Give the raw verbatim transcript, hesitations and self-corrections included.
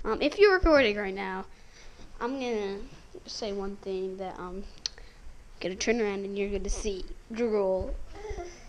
Um, if you're recording right now, I'm gonna say one thing that um, gonna turn around and you're gonna see drool.